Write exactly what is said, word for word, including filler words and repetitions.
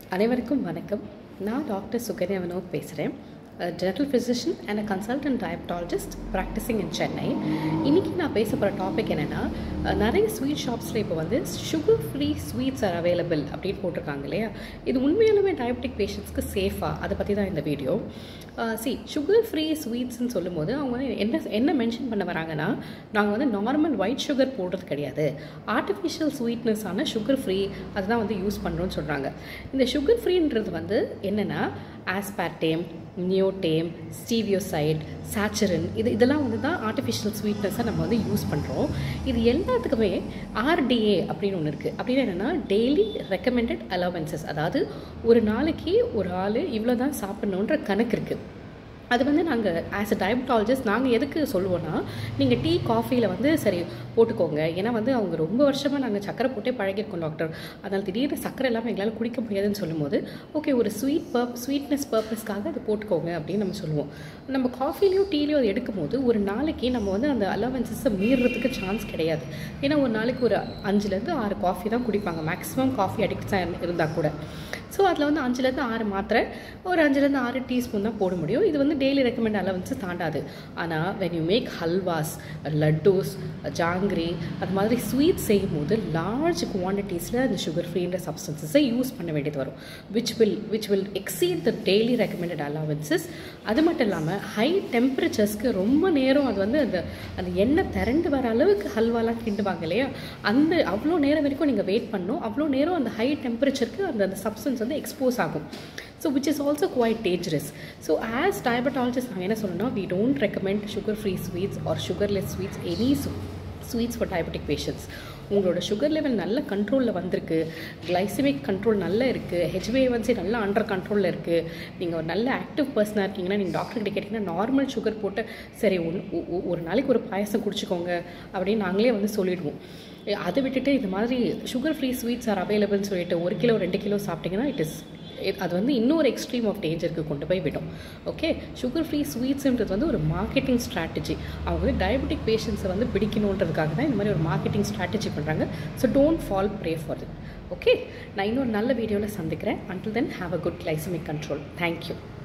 அனைவருக்கும் வணக்கம். நான் டாக்டர் சுகன்யா வினோத் பேசுகிறேன். General physician and a consultant diabetologist practicing in Chennai. இன்றைக்கி நான் பேச போகிற டாபிக் என்னென்னா, நிறைய ஸ்வீட் ஷாப்ஸில் இப்போ வந்து sugar free sweets are available அப்படின்னு போட்டிருக்காங்க இல்லையா? இது உண்மையாலுமே டயபெட்டிக் பேஷண்ட்ஸ்க்கு சேஃபாக, அதை பற்றி தான் இந்த வீடியோ. சி சுகர் ஃப்ரீ ஸ்வீட்ஸ்ன்னு சொல்லும்போது அவங்க வந்து என்ன என்ன மென்ஷன் பண்ண வராங்கன்னா, நாங்கள் வந்து நார்மல் ஒயிட் சுகர் போடுறது கிடையாது, ஆர்டிஃபிஷியல் ஸ்வீட்னஸான சுகர் ஃப்ரீ அதுதான் வந்து யூஸ் பண்ணுறோன்னு சொல்கிறாங்க. இந்த சுகர் ஃப்ரீன்றது வந்து என்னென்னா, ஆஸ்பார்டேம், நியோடேம், ஸ்டீவியோசைட், சாச்சரின், இது இதெல்லாம் வந்து தான் ஆர்டிஃபிஷியல் ஸ்வீட்னஸை நம்ம வந்து யூஸ் பண்ணுறோம். இது எல்லாத்துக்குமே ஆர்டிஏ அப்படின்னு ஒன்று இருக்குது. அப்படின்னு என்னென்னா, டெய்லி ரெக்கமெண்டட் அலவன்சஸ், அதாவது ஒரு நாளைக்கு ஒரு ஆள் இவ்வளோ தான் சாப்பிட்ணுன்ற கணக்கு இருக்குது. அது வந்து நாங்கள் ஆஸ் அ டயபட்டாலஜிஸ்ட் நாங்கள் எதுக்கு சொல்லுவோன்னா, நீங்கள் டீ காஃபியில் வந்து சரி போட்டுக்கோங்க, ஏன்னா வந்து அவங்க ரொம்ப வருஷமாக நாங்கள் சக்கரை போட்டே பழகிருக்கோம் டாக்டர், அதனால் திடீர்னு சக்கரை இல்லாமல் எங்களால் குடிக்க முடியாதுன்னு சொல்லும்போது, ஓகே ஒரு ஸ்வீட் பர்ப் ஸ்வீட்னஸ் பர்பஸ்க்காக அது போட்டுக்கோங்க அப்படின்னு நம்ம சொல்லுவோம். நம்ம காஃபிலையும் டீலையும் அது எடுக்கும்போது ஒரு நாளைக்கு நம்ம வந்து அந்த அலவன்சஸை மீறுறதுக்கு சான்ஸ் கிடையாது. ஏன்னா ஒரு நாளைக்கு ஒரு அஞ்சுலேருந்து ஆறு காஃபி தான் குடிப்பாங்க, மேக்ஸிமம் காஃபி அடிக்ட்ஸாக இருந்தால் கூட. ஸோ அதில் வந்து அஞ்சுலேருந்து ஆறு மாத்திரை, ஒரு அஞ்சுலேருந்து ஆறு டீஸ்பூன் தான் போட முடியும். இது வந்து டெய்லி ரெக்கமெண்ட் அலவன்ஸு தாண்டாது. ஆனால் when you make halwas, laddoos, jangiri, அது மாதிரி ஸ்வீட் செய்யும் போது லார்ஜ் குவான்டிட்டிஸில் அந்த சுகர் ஃப்ரீன்ற சப்ஸ்டன்சஸை யூஸ் பண்ண வேண்டியது வரும், which will which will exceed the daily recommended allowances. அது மட்டும் இல்லாமல் ஹை டெம்பரேச்சர்ஸ்க்கு ரொம்ப நேரம் அது வந்து அந்த அந்த எண்ணெய் திரண்டு வர அளவுக்கு ஹல்வாலாம் கிண்டுவாங்க இல்லையா, அந்த அவ்வளோ நேரம் வரைக்கும் நீங்கள் வெயிட் பண்ணணும். அவ்வளோ நேரம் அந்த ஹை டெம்பரேச்சருக்கு அந்த அந்த சப்ஸ்டன்ஸ் வந்து எக்ஸ்போஸ் ஆகும். So which is also quite dangerous. So as diabetologists நாங்கள் என்ன சொல்லணும்னா, we don't recommend sugar free sweets or sugarless sweets, any sweets for diabetic patients. உங்களோட சுகர் லெவல் நல்ல கண்ட்ரோலில் வந்திருக்கு, கிளைசிமிக் கண்ட்ரோல் நல்லா இருக்குது, ஹெச்பிஏஒன்சி நல்லா அண்டர் கண்ட்ரோலில் இருக்குது, நீங்கள் ஒரு நல்ல ஆக்டிவ் பர்சனாக இருக்கீங்கன்னா நீங்கள் டாக்டர்கிட்ட கேட்டிங்கன்னா நார்மல் சுகர் போட்டு சரி ஒன் ஒரு நாளைக்கு ஒரு பாயசம் குடிச்சிக்கோங்க அப்படின்னு நாங்களே வந்து சொல்லிடுவோம். அதை விட்டுட்டு இது மாதிரி சுகர் ஃப்ரீ ஸ்வீட்ஸ் ஆர் அவைலபிள்னு சொல்லிட்டு ஒரு கிலோ ரெண்டு கிலோ சாப்பிட்டிங்கன்னா இட் இஸ் அது வந்து இன்னொரு எக்ஸ்ட்ரீம் ஆஃப் டேஞ்சருக்கு கொண்டு போய் விடும். ஓகே, சுகர் ஃப்ரீ ஸ்வீட்ஸுன்றது வந்து ஒரு மார்க்கெட்டிங் ஸ்ட்ராட்டஜி. அவங்க வந்து டயபெட்டிக் பேஷண்ட்ஸை வந்து பிடிக்கணுன்றதுக்காக தான் இந்த மாதிரி ஒரு மார்க்கெட்டிங் ஸ்ட்ராட்டஜி பண்ணுறாங்க. So don't fall prey for it. Okay, நான் இன்னொரு நல்ல வீடியோவில் சந்திக்கிறேன். Until then have a good glycemic control. Thank you.